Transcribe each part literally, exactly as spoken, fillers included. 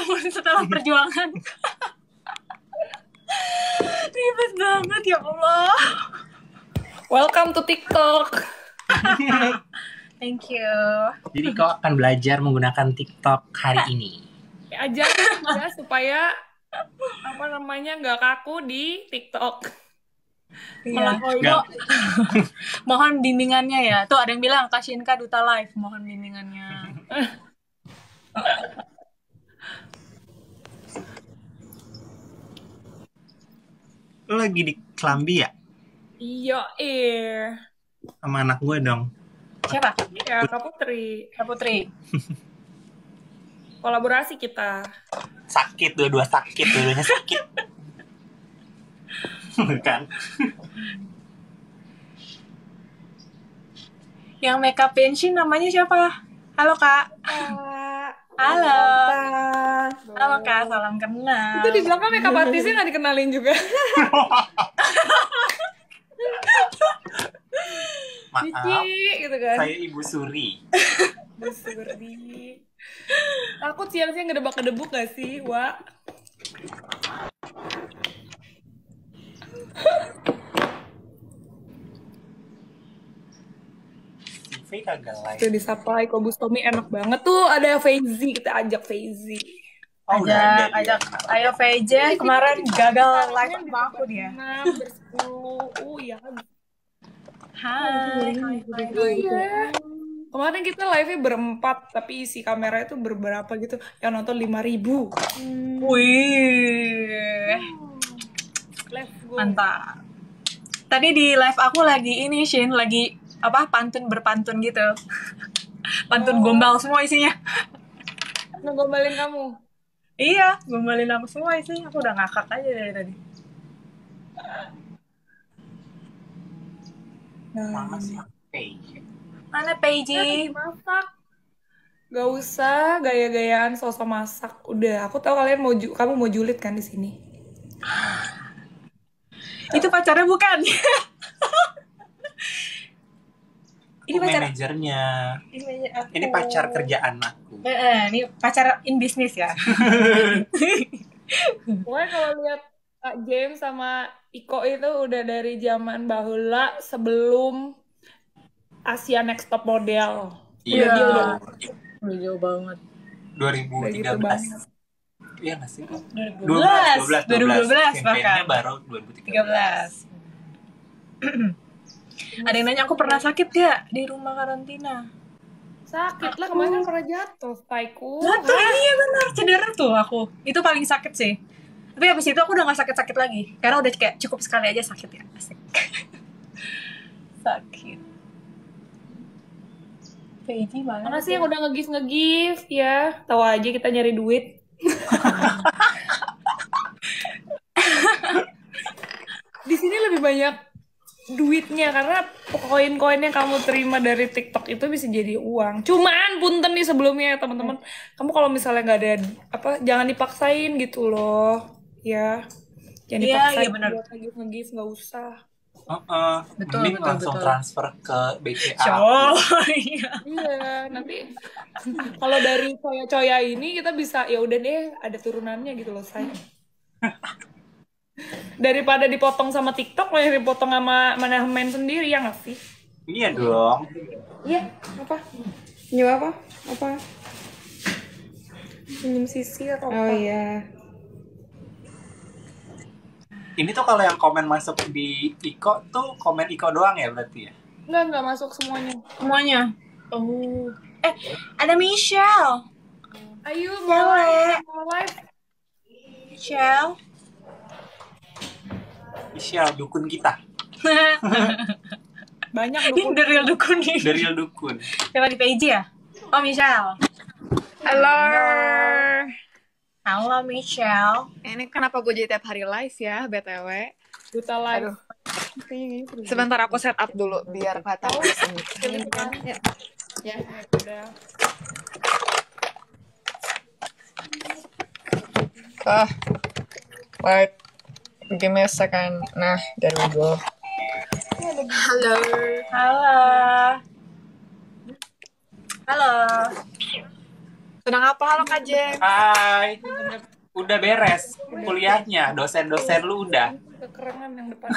bangun setelah perjuangan. Ribet banget ya Allah. Welcome to TikTok. Thank you. Jadi kau akan belajar menggunakan TikTok hari ini. Ajar ya supaya apa namanya nggak kaku di TikTok. Iya. Nggak. Mohon bimbingannya ya. Tuh ada yang bilang Kashinka Duta Live, mohon bimbingannya. Lo lagi di Kelambi ya? Iya, eh. Sama anak gue dong. Siapa? Ya, Kak Putri. Kak Putri. Kolaborasi kita. Sakit, dua-dua sakit, dua-duanya sakit. Kan? Yang makeup pension namanya siapa? Halo Kak. Kak. Halo. Kak. Halo Kak, salam kenal. Itu di belakang makeup artisnya nggak dikenalin juga. Maaf, Cici, gitu kan. saya Ibu Suri. Bu Suri. Takut siang-siang ngedebak-ngedebuk gak sih, Wak? V kagak live. Tuh disapa Iko Bustomi enak banget tuh, ada Feizi, kita ajak Feizi. Oh, udah ada Ajak, dia. ajak. Ayo V J, kemarin gagal live sama aku dia. enam bersepuluh. Oh iya. Hai, hai, hai, hai. Iya. Kemarin kita live-nya berempat, tapi isi kamera itu berberapa gitu. Yang nonton lima ribu. Wih, Let's go. mantap. Tadi di live aku lagi ini, Shin, lagi apa pantun berpantun gitu. Pantun Oh. gombal semua isinya. Ngegombalin kamu. Iya, gombalin aku semua isinya. Aku udah ngakak aja dari tadi. Mana sih? Oke. Mana Kita Peji? lagi masak. Gak usah gaya-gayaan sosok masak. Udah, aku tahu kalian mau ju- kamu mau julid kan di sini. Itu pacarnya bukan? Ini Ini pacar. manajernya. Ini pacar aku. Ini pacar kerjaan aku. Eh, eh, ini pacar in business ya. Pokoknya kalau lihat Kak James sama Iko itu udah dari zaman bahula sebelum Asia Next Top Model. Iya, Dia udah Udah jauh banget. dua ribu tiga Udah gitu belas. banget. Iya nggak sih? dua ribu dua belas, dua ribu dua belas Campaign-nya bahkan. baru dua ribu tiga tiga belas. belas. Ada yang nanya aku pernah sakit gak di rumah karantina? Sakit lah, kemarin kan pernah jatuh, taiku. Jatuh, iya benar, cedera tuh aku. Itu paling sakit sih. Tapi habis itu aku udah gak sakit-sakit lagi. Karena udah kayak cukup sekali aja sakit ya. Asik. Sakit. Peji mana? Makasih yang udah nge-gift nge-gift ya. Tahu aja kita nyari duit. Di sini lebih banyak duitnya karena koin-koin yang kamu terima dari TikTok itu bisa jadi uang. Cuman punten nih sebelumnya ya teman-teman, kamu kalau misalnya nggak ada apa, jangan dipaksain gitu loh, ya. Jangan Iya, dipaksain iya benar. buat nge-gift nge-gift, nggak usah. Heeh. Betul, Mending betul, langsung betul. transfer ke B C A. Oh, iya. Iya, nanti kalau dari coya-coya ini kita bisa ya udah deh ada turunannya gitu loh, say. Daripada dipotong sama TikTok, malah dipotong sama manajemen sendiri ya nggak sih? Iya dong. Iya, apa? Nyewa apa? Apa? Senyum sisi atau apa? Oh iya. Ini tuh kalau yang komen masuk di Iko tuh komen Iko doang ya berarti ya? Enggak, enggak masuk semuanya. Semuanya. Oh. Eh, ada Michelle. Ayo, mau live, mau live. Michelle. Michelle, dukun kita. Banyak Ini dukun. the real dukun nih. Dari real dukun. Siapa di Peji ya? Oh, Michelle. Halo. Halo, Michelle. Ini kenapa gue jadi tiap hari live ya, B T W? Duta live. Aduh. Sebentar aku set up dulu biar kelihatan. Ya. Ya. Udah. Ah. Wait. Give me a second. Nah, there we go. Halo. Halo. Halo. Sedang apa halo Kak Jem? Hai. Udah beres kuliahnya, dosen-dosen lu udah. Kekerengan yang depan.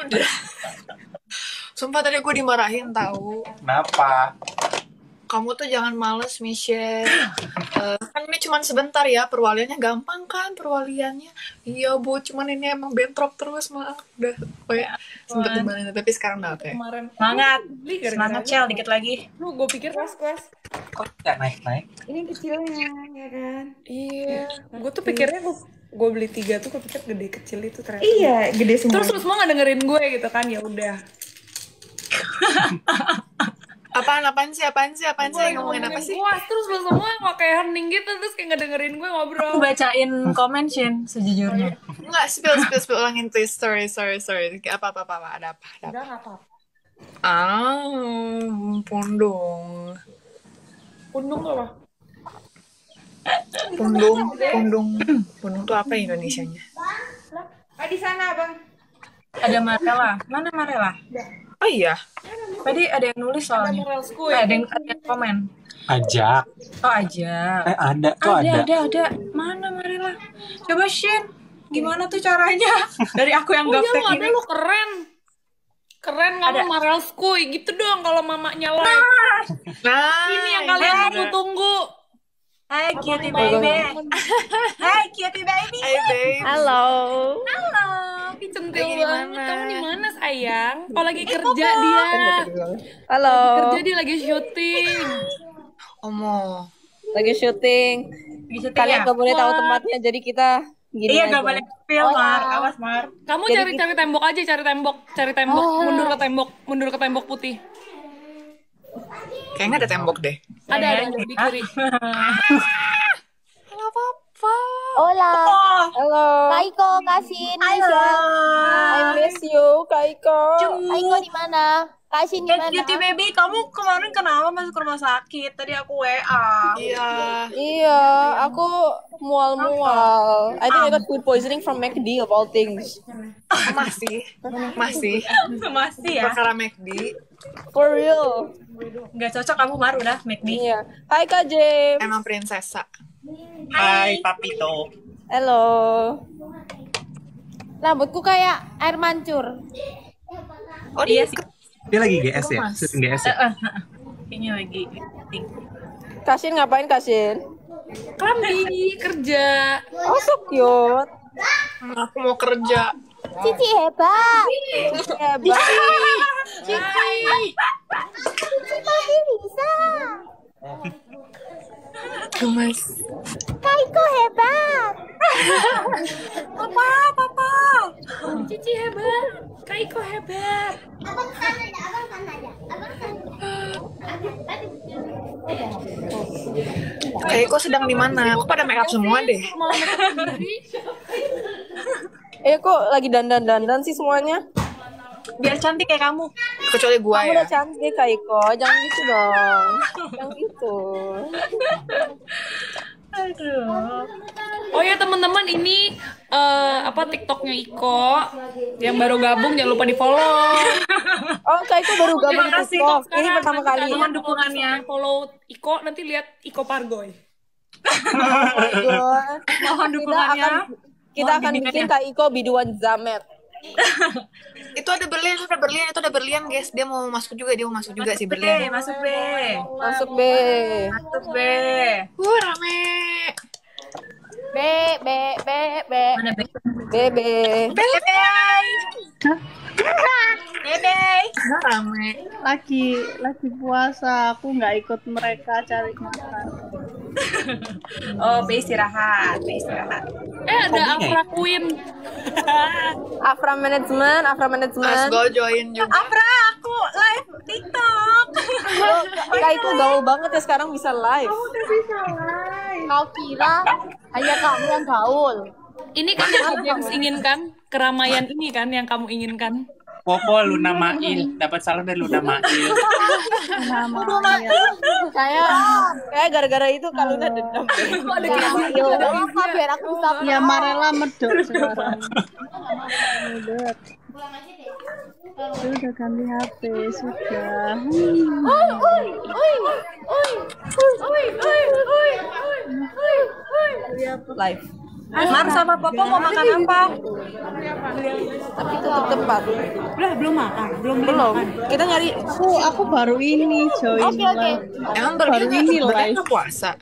Sumpah tadi gue dimarahin tahu. Kenapa? Kamu tuh jangan males, Michelle. Eh, kan ini cuma sebentar ya, perwaliannya gampang kan perwaliannya. Iya bu, cuman ini emang bentrok terus, maaf. Udah, kayak sempet dimarahin, tapi sekarang udah oke. Kemarin Semangat. beli gara-gara Semangat, Cel, dikit lagi. lu gue pikir kelas-kelas. Kok nggak naik-naik? Ini kecilnya, ya kan? Iya, gue tuh pikirnya gue gue beli tiga tuh gue pikir gede kecil itu ternyata. Iya, gede semua. Terus lu semua nggak dengerin gue gitu kan, ya udah. Apaan, apaan sih, apaan sih, apaan sih, ngomongin apa sih? Puas, terus lu semua kok kayak hening gitu, terus kayak nggak dengerin gue ngobrol. Aku bacain komen, Shin, sejujurnya. Enggak, spill, spill, spill, ulangin please, sorry, sorry, sorry. Apa, apa, apa, apa, ada apa, ada apa? Udah nggak apa. Ah, pundung. Pundung tuh apa? Pundung, pundung, pundung tuh apa Indonesianya? Ah, di sana, Bang. Ada Marela. Mana Marela? Oh iya, Tadi ada yang nulis soalnya. Moral school. Eh, ada yang, ada yang komen. Ajak. Oh, aja. Eh ada, kok Ada, ada? ada, ada. Mana Marela? Coba Shin, gimana tuh caranya? Dari aku yang Oh iya gaptek lu ada ini. lu keren. Keren kamu Ada. Marel Skuy gitu dong kalau mamanya like. nah Ini yang kalian Hai. tunggu-tunggu. Hai cutie baby. Hai cutie baby. Hai babe. Halo. Halo. Ih, centil Lagi di banget. mana? Kamu di mana sayang? Oh lagi kerja dia. Halo. Kerja dia lagi syuting. Omo. Lagi syuting. Bisa Kalian ya? gak boleh tahu Wah. tempatnya, jadi kita gini Iya, aja. gak boleh spill, Mar. Awas, Mar. Kamu Jadi cari cari tembok aja, cari tembok, cari tembok, mundur ke tembok, mundur ke tembok putih. Kayaknya ada tembok deh. Ada ada ada di kiri. Halo papa. Hola, Oh, Halo. Kaiko, Kasin, halo. I miss you, Kaiko. Kaiko di mana? Kasin di Eh, mana? cutie baby, kamu kemarin kenapa masuk rumah sakit? Tadi aku W A. Iya. Iya, aku mual-mual. I think I got food poisoning from McD of all things. Masih, masih. Masih ya? Perkara McD. For real. Gak cocok kamu, Mar, udah make me. Iya. Hai Kak Jem. Emang prinsesa. Hai Papito. Halo. Rambutku kayak air mancur. Oh Iya dia sih. Dia lagi G S ya? Mas. Syuting G S Eh, ya? eh, eh. Kayaknya lagi meeting. Kasin ngapain Kasin? Kami kerja. Oh so cute. Aku mau kerja. Cici hebat. Hebat. Hai. Cici pasti bisa. Gemes. Kaiko hebat. Papa, papa. Cici hebat. Kaiko hebat. Abang sana aja, abang sana aja. Abang sana. Kayak kok sedang di mana? Aku pada make up semua deh. Malah make up sendiri. Eh kok lagi dandan-dandan sih semuanya? Biar cantik kayak kamu. Kecuali gua Kamu ya. udah cantik Kaiko, jangan gitu dong. Jangan gitu. Aduh. Oh ya teman-teman ini eh, apa TikToknya Iko yang baru gabung jangan lupa di follow. Oh Kaiko baru gabung Terima di kasih, TikTok. Kak. Ini pertama kali. Mohon dukungannya. Follow Iko nanti lihat Iko Pargoy. Mohon Mohon dukungannya. Kita Mohon akan bimbingannya. bikin Kaiko biduan Zamet. Itu ada berlian, itu ada berlian, itu ada berlian guys. Dia mau masuk juga, dia mau masuk juga sih B, berlian. masuk B. Masuk B. Masuk B. Wuh rame. B, B, B, B. Mana B? Bebe. Bebe. Bebe. Rame. lagi lagi puasa, aku nggak ikut mereka cari makan. Oh, B istirahat, B istirahat. Eh ada Afra Queen. Afra Management, Afra Mas Management. go join juga. Afra, aku live TikTok. Oh, Kaiko gaul banget ya sekarang bisa live. Kau kira hanya kamu yang gaul? Ini kan yang James inginkan, keramaian ini kan yang kamu inginkan. Popo Luna Mail. Dapat salam dari Luna Mail. Kayak kayak gara-gara itu Kaluna dendam. Kok ada Ya, kayak yo, apa biar aku bisa Ya Marela medok sekarang. Dia udah ganti H P sudah. Oi, oi, oi, oi, oi, oi, oi, oi, oi. Live. Mar sama Popo mau makan apa? Tapi tutup tempat. Udah belum makan, belum beli Belum. makan. Kita nyari. Aku aku baru ini join. Oke, oke. Emang Baru berarti ini berarti live. nggak puasa.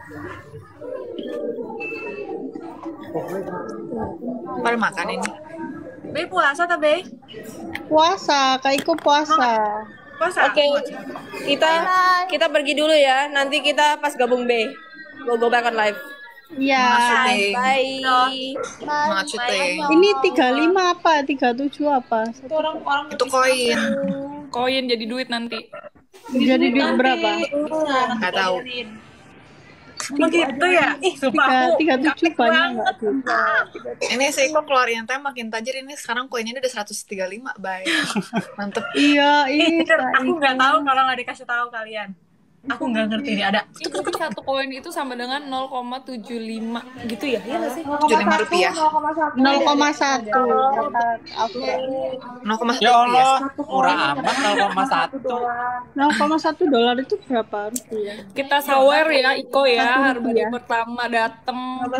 Pada makan ini. Be puasa tak Be? Puasa, Kak Iko puasa. Puasa. Oke. Kita kita pergi dulu ya. Nanti kita pas gabung B. We'll go back on live. Iya. Syuting. Bye. Semangat syuting. Ini tiga puluh lima apa? tiga puluh tujuh apa? Itu koin. Koin jadi duit nanti. Jadi duit berapa? Nggak tahu. Begitu ya? Ih, sumpah aku. tiga puluh tujuh banyak nggak tuh? Ini si Iko keluar yang teh makin tajir ini sekarang koinnya udah seratus tiga puluh lima, baik. Mantep. Iya, Ih, iya. aku nggak tahu kalau nggak dikasih tahu kalian. Aku nggak ngerti nih ada. Itu satu koin itu sama dengan nol koma tujuh lima gitu ya? Iya nggak sih? tujuh puluh lima rupiah. nol koma satu. Oke. nol koma satu Ya rupiah. Allah, murah amat nol koma satu. nol koma satu dolar itu berapa rupiah? Kita sawer ya, Iko ya. Satu Hari rupiah. pertama dateng.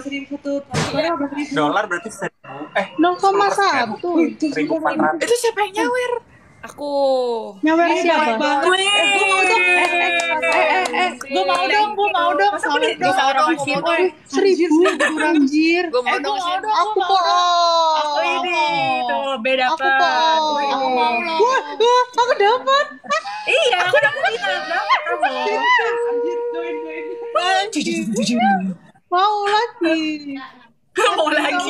Dolar berarti seribu. Eh, nol koma satu. seribu empat ratus. Itu siapa yang nyawer? Aku. Nyawer siapa? Gue mau dong, gue mau dong. Masa aku di desa orang Mesir? Seribu anjir. Gue mau dong sih. Aku poong. Oh ini tuh beda Aku apa? poong. Aku mau dong. Wah, wah, aku dapat. Iya, aku udah bilang dapat kamu. Mau lagi. Mau lagi.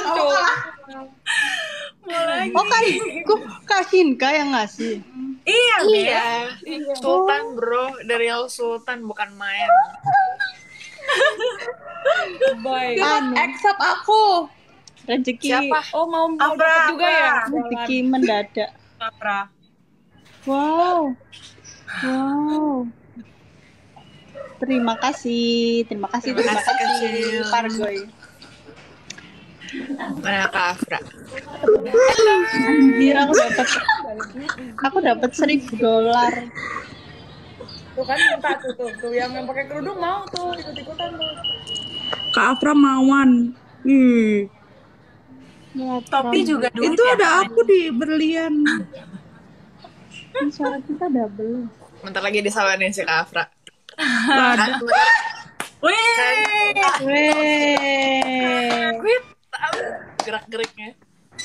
Oh kan, kok Kak Shinka yang ngasih. Iya, Iya. Sultan bro, dari Real Sultan bukan main. Bye. Anu, Accept aku. rezeki. Siapa? Oh mau mau Apa, dapat juga apa? ya? Rezeki mendadak. Kapra. Wow. Wow. Terima kasih, terima kasih, terima kasih, kasih, kecil. Pargoy. Mana Kak Afra? Anjir, aku dapat, aku dapat seribu dolar. Tuh kan minta tuh tuh, tuh yang yang pakai kerudung mau tuh ikut-ikutan tuh. Kak Afra Mawan. Ih, Topi juga duit itu ya? ada aku di berlian. Suara kita double. Bentar lagi disawarin si Kak Afra. Ada. Wih. Weh. Gue tahu gerak-geriknya.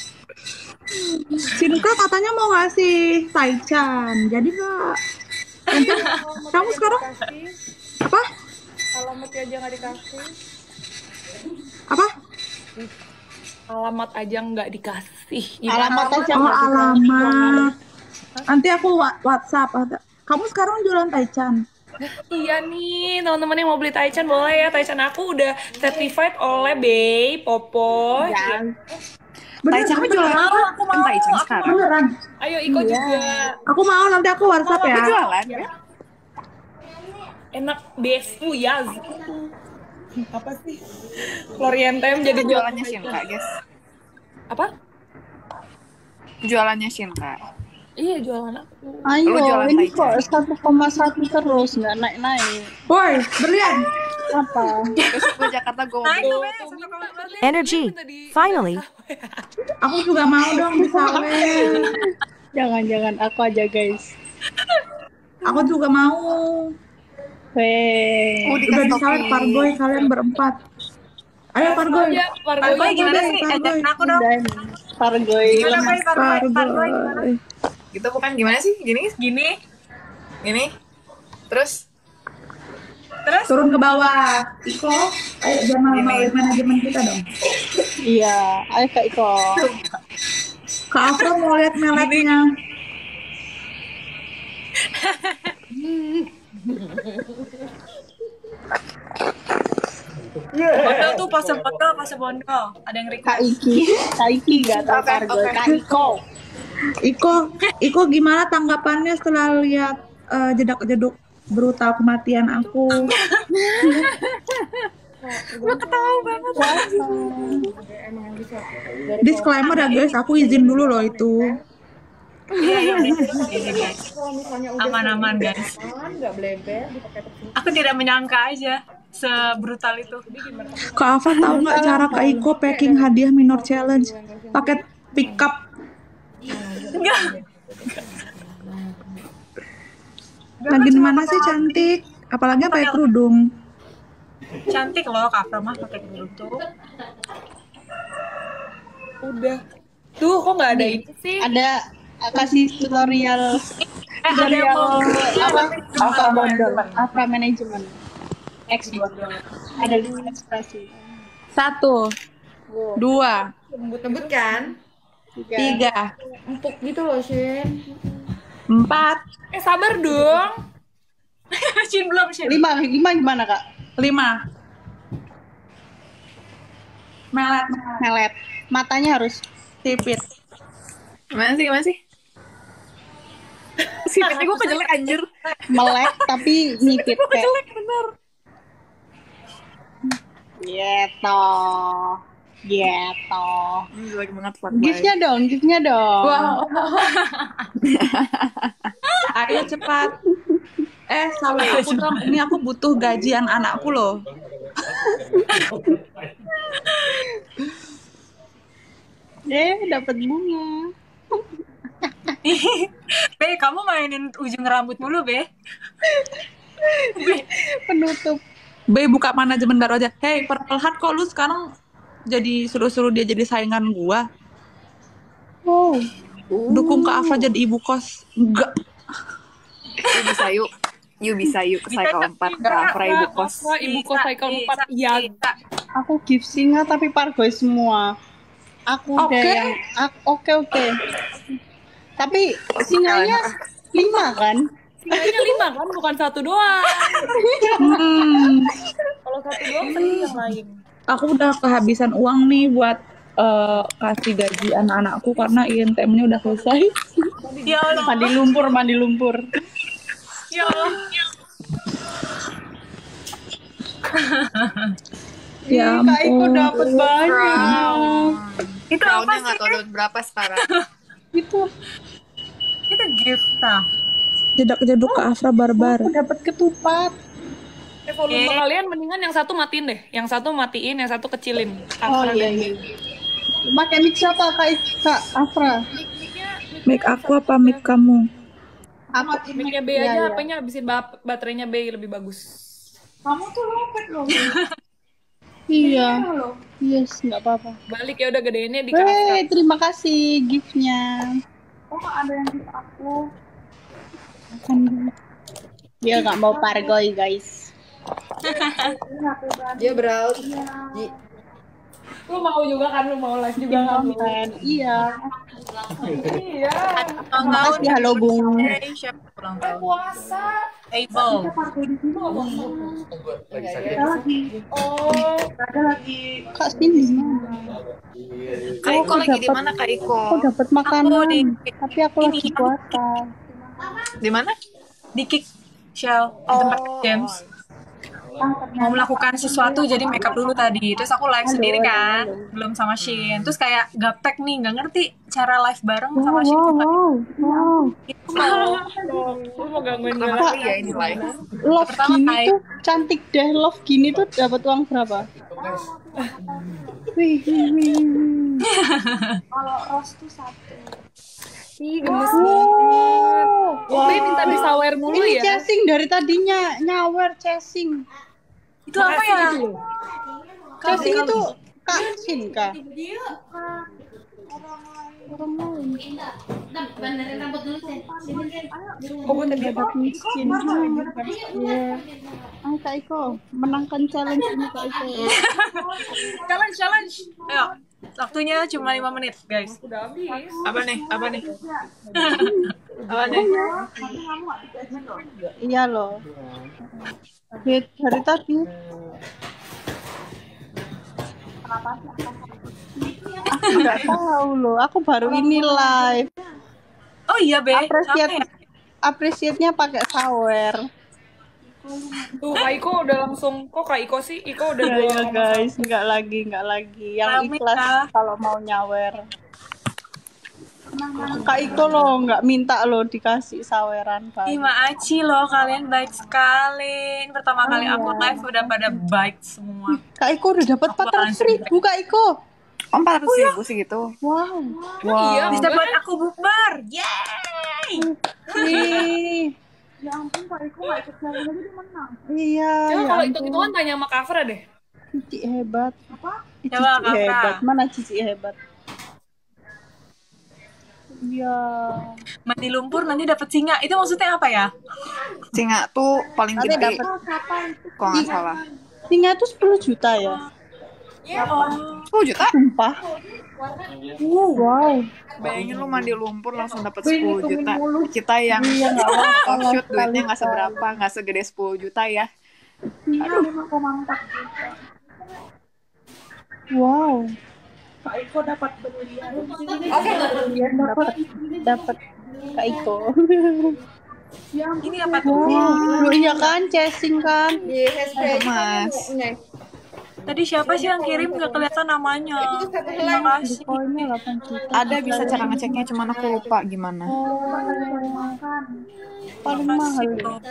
Sinka katanya mau ngasih Taichan. Jadi nggak. Nanti kamu sekarang apa? Alamat aja nggak dikasih. Apa? Alamat aja nggak dikasih. Alamat aja Oh nggak dikasih. alamat. Nanti aku wa- WhatsApp. Ada. Kamu sekarang jualan Taichan. Iya nih, teman-teman yang mau beli Taichan boleh ya. Taichan aku udah certified oleh Bey, Popo. Ya. Taichan Jualan mau, aku mau. Taichan sekarang. Beneran. Ayo Iko juga. Aku mau nanti aku WhatsApp ya. Jualan ya? Enak befu ya. Apa sih? Floriantem jadi Jualannya Shinka, guys. apa? Jualannya Shinka. Iya jualan aku. Ayo, Lu jualan ini Taichan. kok satu koma satu terus nggak naik-naik. Woi, berlian. Apa? Besok gue Jakarta gue mau Nah, itu Tuh, Be. tuh, Min- Energy. minta di- Finally. Aku juga mau dong disawer. Jangan-jangan aku aja guys. Aku juga mau. Weh. Oh, Udah dikasih disawer topi. Pargoy kalian berempat. Ayo Pargoy. Ya, Pargoy. Pargoy gimana sih? Pargoy. Ajakin aku dong. Dan Pargoy. Gimana Boy? Pargoy, Pargoy gimana? Pargoy. Gitu bukan gimana sih? Gini? Gini. Gini? Terus? Terus Turun ke bawah. Iko, ayo jangan Gini. mau manajemen kita dong. Iya, ayo Kak Iko. Kak Afra mau lihat meleknya. Bondo tuh pose bondo, pose bondo. Ada yang request. Kak Iki. Kak Iki nggak tahu Oke, Pargoy. oke. Kak Iko. Iko, Iko gimana tanggapannya setelah lihat eh, jedak-jeduk brutal kematian aku? Gue ketawa banget. Disclaimer ya guys, aku izin dulu loh itu. Iya, iya, iya, iya, guys. Kalau misalnya udah Aman-aman, guys. kan nggak bleber dipakai tepung. Aku tidak menyangka aja sebrutal itu. Kak Afa tahu nggak cara Kak Iko packing hadiah minor challenge? Pakai pickup. Enggak. Lagi di mana sih cantik? Apalagi pakai kerudung. Cantik loh Kak Afra mah pakai kerudung. Udah. Tuh kok nggak ada itu sih? Ada uh, kasih tutorial Eh, ada yang mau apa? Apa bondol? Apa manajemen? X bondol. Ada lima ekspresi. Satu, dua, Lembut-lembut kan? Tiga. tiga, Empuk gitu loh, Shin. empat, Eh, sabar dong. Shin belum Shin. Lima, lima gimana kak? lima. Melet, Melet. Matanya harus tipit. Gimana sih, gimana sih? Sipitnya gue kejelek anjir. melek tapi nipit kayak. Jelek bener. Gitu. Gitu. Hmm, jelek banget flat Gift-nya dong, gift-nya dong. Wow. Ayo cepat. Eh, salah aku dong. Ini aku butuh gajian anakku loh. Eh, dapat bunga. Be, kamu mainin ujung rambut mulu, Be. Penutup. B buka manajemen baru aja. Hey, Purple Heart kok lu sekarang jadi suruh-suruh dia jadi saingan gua? Oh. Dukung Kak Afra jadi ibu kos. Enggak. Yuk bisa yuk. Yuk bisa yuk ke cycle empat ke Afra ibu kos. Afra ibu kos cycle empat. Iya. Aku gift singa tapi pargoy semua. Aku Oke. deh yang ak- oke oke. Tapi singanya lima kan? Singanya lima kan, bukan satu doang. Hmm. Kalau satu doang sedih yang lain. Aku udah kehabisan uang nih buat eh, kasih gaji anak-anakku karena I N T M-nya udah selesai. Ya Allah. Mandi lumpur, mandi lumpur. Ya Allah. Ya Ih, Kak Iko ampun. dapat banyak. Itu apa Crownnya sih? nggak tahu dapat berapa sekarang. Itu Itu gift ah. Jedak-jeduk Kak Afra barbar. aku dapat ketupat. Eh, volume kalian mendingan yang satu matiin deh. Yang satu matiin, yang satu kecilin. Oh Afra iya dan iya. Pakai mic siapa Kak Ik- Kak Afra? Make aku apa make kamu? Apa mic-nya B Iya, aja, iya. H P-nya habisin bap- baterainya B lebih bagus. Kamu tuh lopet loh. Iya. Yes, nggak apa-apa. Balik ya udah gedeinnya di Afra. Wey, terima kasih gift-nya. Oh, ada yang gift aku. Dia nggak mau pargoy, guys. Dia berawal. Lu mau juga kan, lu mau live juga kan? lu? Konten. Iya. Iya. Terima kasih, halo Bung. Hey, siapa ulang tahun? Puasa. Able. Oh, Kak sini. Kak Iko lagi di mana Kak Iko? Aku dapat makanan, di- tapi aku lagi ini. puasa. Di mana? Di kick shell di tempat James. Mau melakukan sesuatu jadi makeup dulu tadi. Terus aku live sendiri kan, belum sama Shin. Terus kayak gaptek nih, nggak ngerti cara live bareng sama Shin. Wow, wow, wow. lu mau gangguin gue Pertama lagi? kali ya ini live. Love Pertama gini kali. tuh cantik deh. Love gini tuh dapat uang berapa? Wih, wih, wih, wih. Ih, gemes banget. Wow. Be minta disawer mulu Ini ya. chasing dari tadinya nyawer chasing. Itu apa ya? Chasing itu Kak Sin Kak. Kok gue tadi apa? Miskin. Iya. Ah Kak Iko, menangkan challenge ini Kak Iko. Challenge, challenge. Ayo, waktunya cuma lima menit, guys. Udah habis. Apa nih? Apa nih? Apa nih? Iya loh. Dari, dari tadi. Aku nggak tahu loh. Aku baru ini live. Oh iya, Be. Appreciate, Apa ya? appreciate-nya pakai sawer. Tuh, Kak Iko udah langsung. Kok Kak Iko sih? Iko udah Ya, dua ya sama guys, nggak lagi, nggak lagi. Yang Rame, ikhlas Kak. kalau mau nyawer. Kak Iko lo nggak minta lo dikasih saweran Kak. Ih, Aci loh, kalian baik sekali. Ini pertama kali aku live udah pada baik semua. Kak Iko udah dapat empat ratus ribu Kak Iko. Oh, empat ratus ribu sih gitu. Wow. Iya, Bisa buat aku bukber. Yeay. Ih. Ya ampun Kak Iko nggak ikut challenge aja dia menang. Iya. Coba ya kalau ampun. hitung-hitungan tanya sama Kavra deh. Cici hebat. Apa? Cici Coba, Kak Fra. hebat. Mana Cici hebat? Iya. Mandi lumpur nanti dapat singa. Itu maksudnya apa ya? Singa tuh paling Nanti gede. dapat Kalau nggak salah. singa tuh sepuluh juta ya. sepuluh juta? Sumpah. Uh. Wow. Bayangin lu mandi lumpur langsung dapat sepuluh juta. Kita yang Iya nggak apa-apa. offshoot duitnya nggak seberapa, nggak segede sepuluh juta ya. Iya lima koma empat juta. Wow. Kak Iko dapat berlian. Oke, berlian dapat dapat Kak Iko. Ini apa tuh? Wow. Iya kan, chasing kan. Mas. Tadi siapa sih yang kirim? Gak kelihatan namanya. Terima kasih. Koinnya delapan juta. Ada bisa cara ngeceknya, cuman aku lupa gimana. Paling mahal.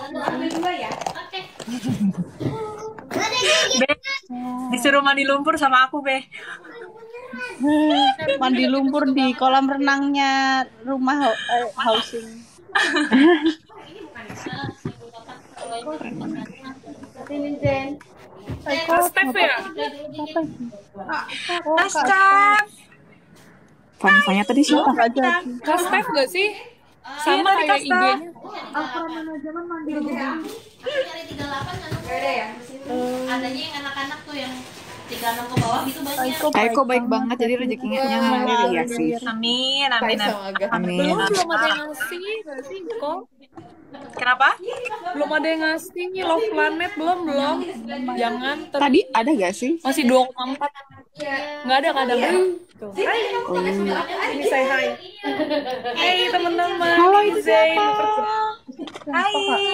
Be, disuruh mandi lumpur sama aku, Be. Mandi lumpur di kolam renangnya rumah eh, housing. Kak Steph ya? Astaf. Fanya-fanya tadi siapa? Nggak jadi. Kak Steph gak sih? Sama tadi kayak Kak Steph. I G-nya. Adanya yang anak-anak tuh yang tiga enam ke bawah gitu banyak. Kaiko baik banget, jadi rezekinya ngalir ya sih. Amin, amin, amin. Amin. Belum, belum ada yang ngasih gak sih kok? Kenapa? Belum ada yang ngasih Love Planet, belum, belum. Jangan. ter- Tadi ada gak sih? Masih dua koma empat. Nggak ada kadang. Tuh. Hai, ini say hi. Hai teman-teman. Halo, Ini itu Zain. siapa? Hai.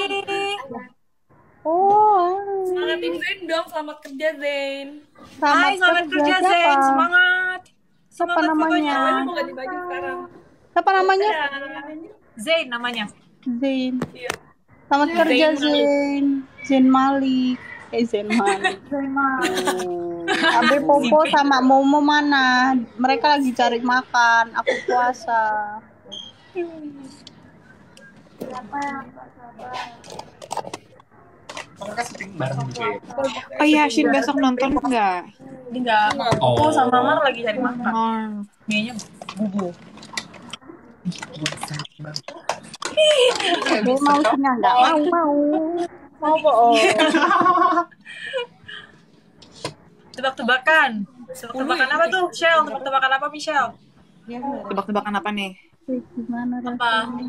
Oh, Semangat Tim Zain dong, selamat kerja Zain. Hai, selamat kerja, siapa? Zain. Semangat. Siapa Semangat namanya? pokoknya. Ini mau ganti baju sekarang. Siapa namanya? Zain namanya. Zain. Iya. Selamat Zain kerja Malik. Zain. Zain Malik. Eh Zain Malik. Zain Malik. Abe Popo sama Momo mana? Mereka lagi cari makan. Aku puasa. Mereka syuting bareng juga ya. Oh iya, Shin besok nonton nggak? Enggak. Aku sama Mar lagi cari makan. Oh, Kayaknya bubu. Dia mau sini enggak? Mau mau. Mau bohong. Tebak-tebakan. Tebak-tebakan apa tuh, Shell? Tebak-tebakan apa, Michelle? tebak-tebakan apa nih? Gimana Apa?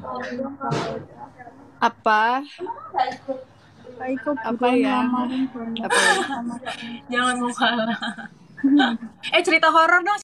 Apa? Kak Iko Apa ya? Apa ya? Jangan mau kalah. Eh, cerita horor dong.